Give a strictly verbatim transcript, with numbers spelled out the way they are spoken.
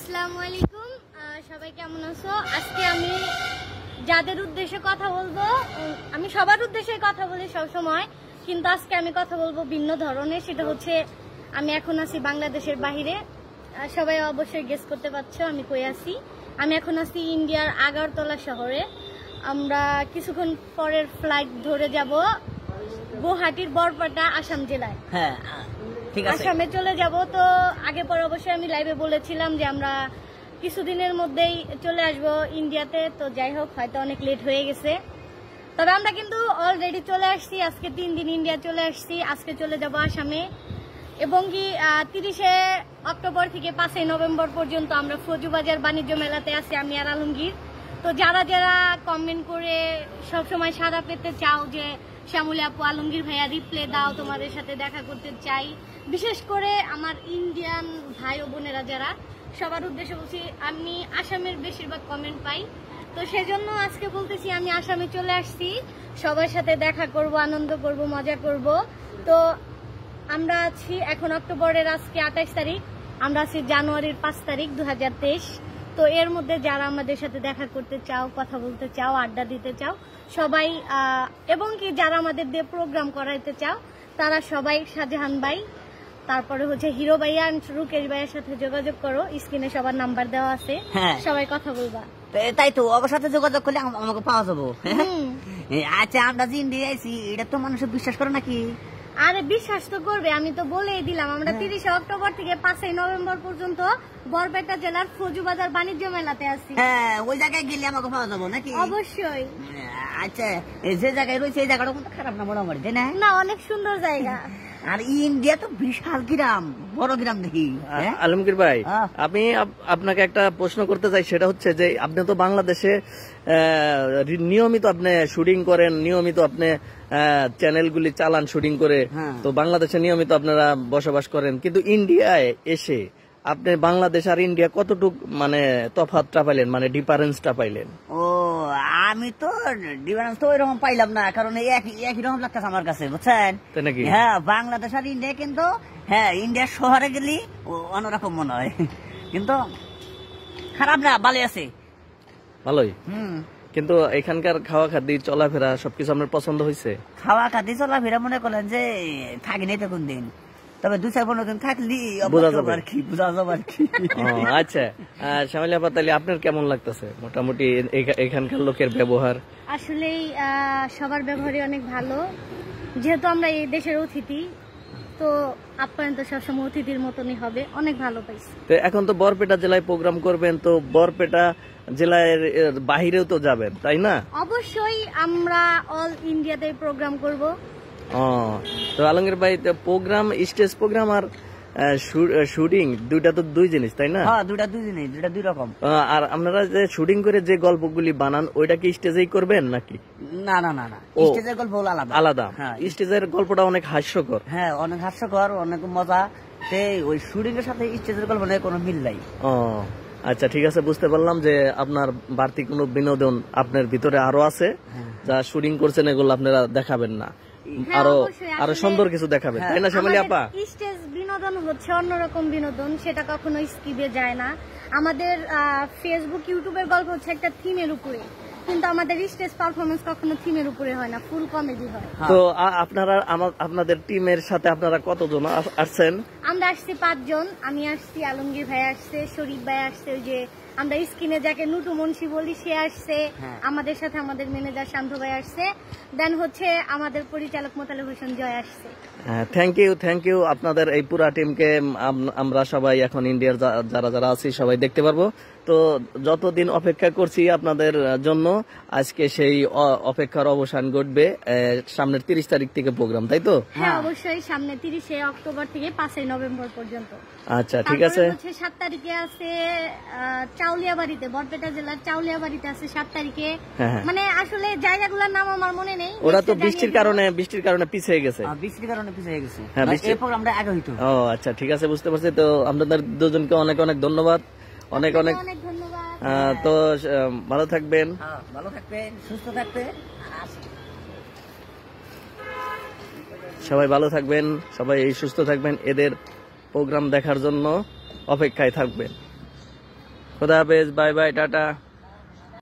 আসসালামু আলাইকুম, সবাই কেমন আছো? আজকে আমি যাদের উদ্দেশ্যে কথা বলবো, আমি সবার উদ্দেশ্যে কথা বলি সব সময়, কিন্তু আজকে আমি কথা বলবো ভিন্ন ধরনের। সেটা হচ্ছে আমি এখন আছি বাংলাদেশের বাহিরে। সবাই অবশ্যই গেস করতে পারছো আমি কই আছি। আমি এখন আছি ইন্ডিয়ার আগারতলা শহরে। আমরা কিছুক্ষণ পরের ফ্লাইট ধরে যাব গুয়াহাটির বরপেটা, আসাম জেলায়। হ্যাঁ, আসামে চলে যাব। তো আগে পর অবশ্যই আমি লাইভে বলেছিলাম যে আমরা কিছুদিনের মধ্যেই চলে আসব ইন্ডিয়াতে। তো যাই হোক, হয়তো অনেক লেট হয়ে গেছে, তবে আমরা কিন্তু অলরেডি চলে আসছি। আজকে তিন দিন ইন্ডিয়া চলে আসছি, আজকে চলে যাব আসামে। এবং কি তিরিশে অক্টোবর থেকে পাঁচই নভেম্বর পর্যন্ত আমরা ফৌজুবাজার বাণিজ্য মেলাতে আছি, আমি আর আলমগীর। তো যারা যারা কমেন্ট করে সবসময় সাড়া পেতে চাও যে শ্যামলী আপু, আলমগীর ভাইয়া রিপ্লে দাও, তোমাদের সাথে দেখা করতে চাই, বিশেষ করে আমার ইন্ডিয়ান ভাই ও বোনেরা যারা, সবার উদ্দেশ্যে বলছি আমি আসামের বেশিরভাগ কমেন্ট পাই। তো সেজন্য আজকে বলতেছি আমি আসামে চলে আসছি, সবার সাথে দেখা করব, আনন্দ করব, মজা করব। তো আমরা আছি এখন অক্টোবরের আজকে আঠাইশ তারিখ, আমরা আছি জানুয়ারির পাঁচ তারিখ দু হাজার তেইশ। তো এর মধ্যে যারা আমাদের সাথে দেখা করতে চাও, কথা বলতে চাও, আড্ডা দিতে চাও সবাই, এবং কি যারা আমাদের দিয়ে প্রোগ্রাম করাইতে চাও তারা সবাই শাহজাহান ভাই, তারপরে হচ্ছে হিরো ভাইয়া, রুকেশ ভাইয়ের সাথে যোগাযোগ করো। স্ক্রিনে সবার নাম্বার দেওয়া আছে, সবাই কথা বলবা। তাই তো ওর সাথে যোগাযোগ করলে আমাকে পাওয়া যাবো। আচ্ছা, আমরা যে ইন্ডিয়া আইছি এটা তো মানুষ বিশ্বাস করে নাকি? আরে বিশ্বাস তো করবে, আমি তো বলেই দিলাম আমরা তিরিশে অক্টোবর থেকে পাঁচই নভেম্বর পর্যন্ত বরপেটা জেলার ফৌজুবাজার বাণিজ্য মেলাতে আছি। হ্যাঁ, ওই জায়গায় গেলে আমাকে পাওয়া যাবো নাকি? অবশ্যই। আচ্ছা, যে জায়গায় রয়েছে এই জায়গাটা কিন্তু খারাপ না মোটামুটি, তাই না? না, অনেক সুন্দর জায়গা। আর ইন্ডিয়া তো বিশাল গ্রাম, বড় গ্রাম দেখি। আলমগীর ভাই, আমি আপনাকে একটা প্রশ্ন করতে চাই, সেটা হচ্ছে যে আপনি তো বাংলাদেশে নিয়মিত আপনি শুটিং করেন, নিয়মিত আপনি চ্যানেলগুলি চালান শুটিং করে, তো বাংলাদেশে নিয়মিত আপনারা বসবাস করেন, কিন্তু ইন্ডিয়ায় এসে আপনি বাংলাদেশ আর ইন্ডিয়া কতটুক মানে তফাৎটা পাইলেন, মানে ডিফারেন্সটা পাইলেন? ও, আমি তো ডিফারেন্স তো ওইরকম পাইলাম না, কারণ একই একই রকম লাগতেছে আমার কাছে, বুঝছেন? নাকি? হ্যাঁ, বাংলাদেশ আর ইন্ডিয়া কিন্তু, হ্যাঁ ইন্ডিয়ার শহরে গেলি অন্যরকম মনে হয়, কিন্তু খারাপ না, ভালো আছে, ভালোই। হুম, কিন্তু এখানকার খাওয়া খাদ্য, চলাফেরা সবকিছু আপনার পছন্দ হয়েছে? খাওয়া খাদ্য চলাফেরা মনে করলেন যে থাকিনি তো কোন দিন, তবে দু চার পনেরো দিন থাকলি বোঝা যাবে আর কি, বোঝা যাবে আর কি। আচ্ছা, শ্যামলী আপা, তাহলে আপনার কেমন লাগতেছে মোটামুটি এখানকার লোকের ব্যবহার? আসলেই সবার ব্যবহারই অনেক ভালো, যেহেতু আমরা এই দেশের অতিথি, তো আপ্যায়ন তো সবসময় অতিথির মতনই হবে, অনেক ভালো পাইছি। তো এখন তো বরপেটা জেলায় প্রোগ্রাম করবেন, তো বরপেটা জেলার বাহিরেও তো যাবেন, তাই না? অবশ্যই, আমরা অল ইন্ডিয়াতে প্রোগ্রাম করব। ও, তো আলমগীর ভাই, প্রোগ্রাম, স্টেজ প্রোগ্রাম আর শুটিং দুইটা তো দুই জিনিস, তাই না? হ্যাঁ, দুইটা দুই জিনিস, দুইটা দুই রকম। আর আপনারা যে শুটিং করে যে গল্পগুলি বানান, ওইটা কি স্টেজেই করবেন নাকি? না না না না, স্টেজের গল্প আলাদা আলাদা। হ্যাঁ, স্টেজের গল্পটা অনেক হাস্যকর। হ্যাঁ, অনেক হাস্যকর, অনেক মজা। ওই শুটিং এর সাথে স্টেজের গল্প নিয়ে কোনো মিল নাই। ও আচ্ছা, ঠিক আছে, বুঝতে পারলাম যে আপনার বাড়তি কোনো বিনোদন আপনার ভিতরে আরো আছে, যা শুটিং করছেন এগুলো আপনারা দেখাবেন না, আরো আরো সুন্দর কিছু দেখাবেন, তাই না শ্যামলী আপা? স্টেজ বিনোদন হচ্ছে অন্যরকম বিনোদন, সেটা কখনো স্কিপে যায় না। আমাদের ফেসবুক, ইউটিউবের গল্প হচ্ছে একটা থিমের উপরে, কিন্তু আমাদের স্টেজ পারফরমেন্স কখনো থিমের উপরে হয় না, ফুল কমেডি হয়। তো আপনারা আপনাদের টিমের সাথে আপনারা কতজন আসছেন? আমরা আসছি পাঁচজন, আমি আসছি, আলমগীর ভাই আসছে, শরীফ ভাই আসছে, ওই যে আমরা স্ক্রিনে যাকে নুটু মুন্সি বলি সে আসছে, আমাদের সাথে আমাদের ম্যানেজার শান্ত ভাই আসছে, দেন হচ্ছে আমাদের পরিচালক মোতালেব হোসেন জয় আসছে। থ্যাংক ইউ, থ্যাংক ইউ আপনাদের এই পুরা টিমকে। আমরা সবাই এখন ইন্ডিয়ার যারা যারা আছি সবাই দেখতে পারবো। তো যতদিন অপেক্ষা করছি আপনাদের জন্য, আজকে সেই অপেক্ষার অবসান ঘটবে সামনের তিরিশ তারিখ থেকে প্রোগ্রাম, তাই তো? হ্যাঁ, অবশ্যই, সামনে তিরিশে অক্টোবর থেকে পাঁচই নভেম্বর পর্যন্ত। আচ্ছা, ঠিক আছে। সাত তারিখে আছে চাউলিয়াবাড়িতে, বরপেটা জেলার চাউলিয়াবাড়িতে আছে সাত তারিখে। মানে আসলে জায়গাগুলোর নাম আমার মনে নেই, ওরা তো বৃষ্টির কারণে বৃষ্টির কারণে পিছিয়ে গেছে। বৃষ্টির কারণে পিছিয়ে গেছে। হ্যাঁ, এই প্রোগ্রামটা আগে হইতো। ও আচ্ছা, ঠিক আছে, বুঝতে পারছি। তো আপনাদের দুজনকে অনেক অনেক ধন্যবাদ, অনেক অনেক ধন্যবাদ। তো ভালো থাকবেন, ভালো থাকবেন, সুস্থ থাকবেন, সবাই ভালো থাকবেন, সবাই সুস্থ থাকবেন, এদের প্রোগ্রাম দেখার জন্য অপেক্ষায় থাকবেন। খোদা হাফেজ, বাই বাই, টাটা।